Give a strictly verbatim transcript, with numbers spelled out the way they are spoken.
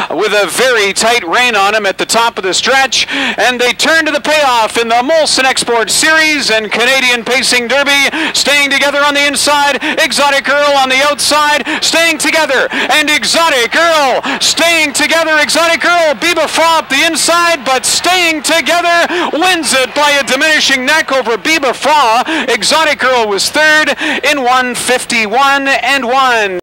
with a very tight rein on him at the top of the stretch, and they turn to the payoff in the Molson Export Series and Canadian Pacing Derby, staying together on the inside, Exotic Earl on the outside, staying together, and Exotic Earl staying together, Exotic Earl, Biba Fa the inside, but staying together, wins it by a diminishing neck over Biba Fa. Exotic Earl was third in one fifty-one and one.